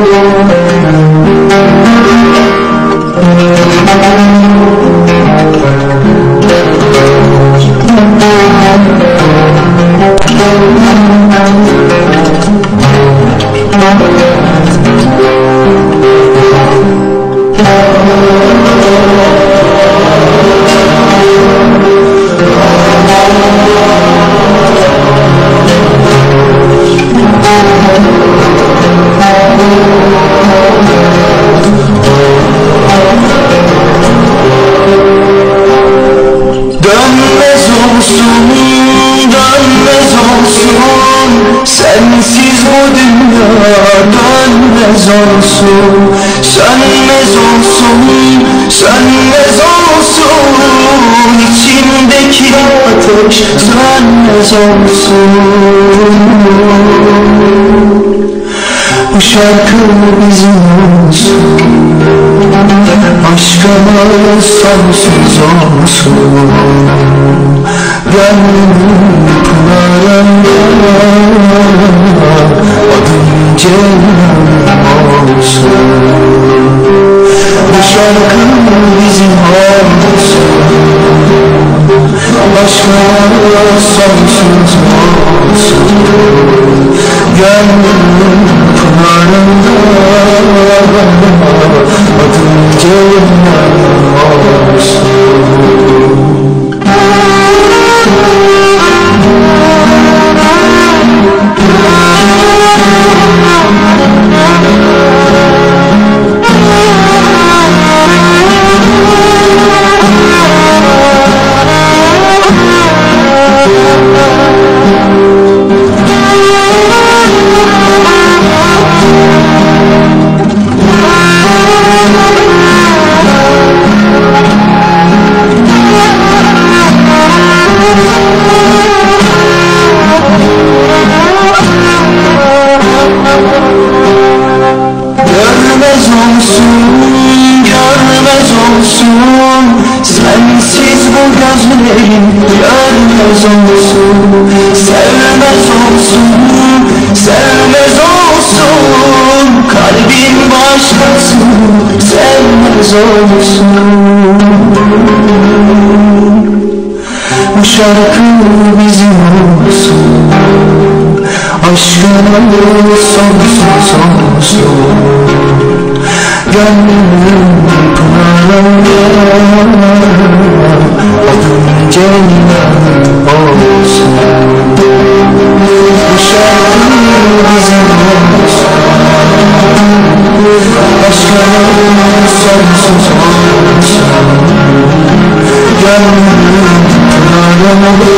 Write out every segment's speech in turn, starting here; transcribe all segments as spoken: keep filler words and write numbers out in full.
Sensiz bu dünya dönmez olsun, sönmez olsun, sönmez olsun. İçimdeki ateş sönmez olsun. Bu şarkı bizim olsun, aşkımız sonsuz olsun. Gönlümün pınarında adım Ceylan olsun. Bu şarkı bizim olsun, aşkımız sonsuz olsun. Gönlümün pınarında adım Ceylan olsun. Sensiz bu gözlerim görmez olsun, sevmez olsun, sevmez olsun. Kalbim başkası sevmez olsun. Bu şarkı bizim olsun, aşkımız sonsuz olsun. Gönlümün pınarında adım Ceylan olsun. Bu şarkı bizim olsun, aşkımız sonsuz olsun. Gönlümün pınarında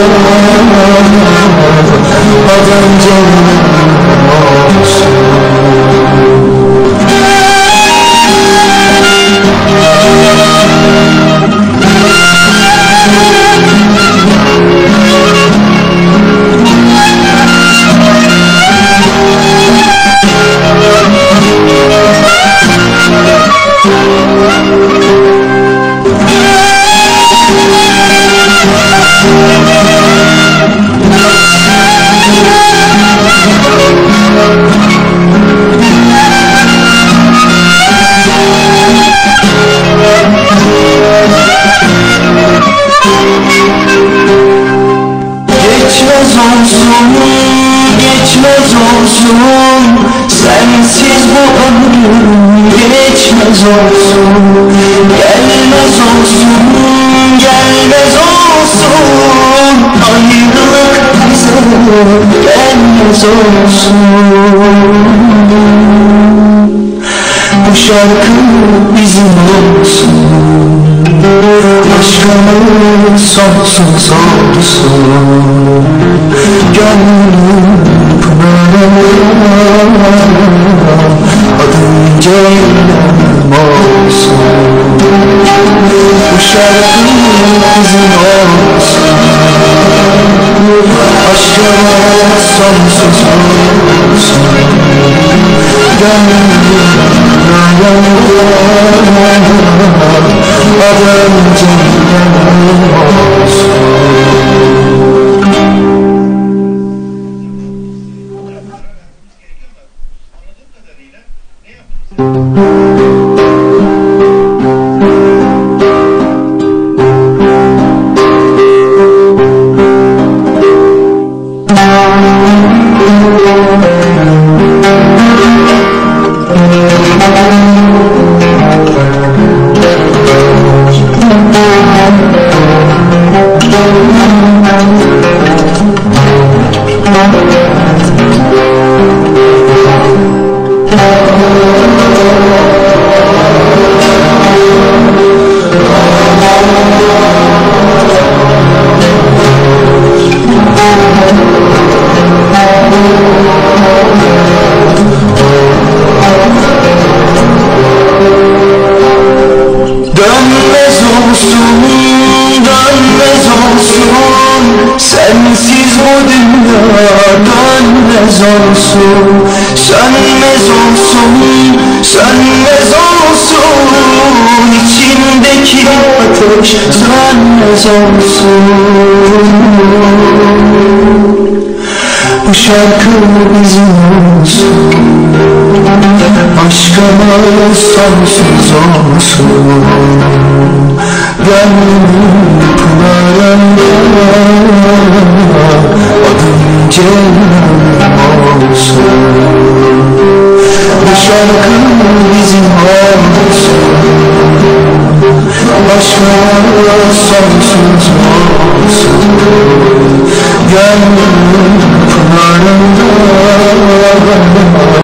adım Ceylan olsun. Geçmez olsun, sensiz bu ömrüm geçmez olsun. Gelmez olsun, gelmez olsun. Ayrılık bize gelmez olsun. Bu şarkı bizim olsun, aşkımız sonsuz olsun. Gönlüm pınarında adım Ceylan olsun. Bu şarkı bizim olsun, aşkımız sonsuz olsun. Gönlüm pınarında adım Ceylan olsun. Anladığım kadarıyla ne Dönmez olsun, dönmez olsun, sensiz bu dünya dönmez olsun. Sönmez olsun, sönmez olsun, içimdeki ateş sönmez olsun. Bu şarkı bizim olsun, aşkımız sonsuz olsun. Gönlümün pınarında adım Ceylan olsun. Bu şarkı bizim olsun, aşkımız sonsuz olsun. Gönlümün pınarında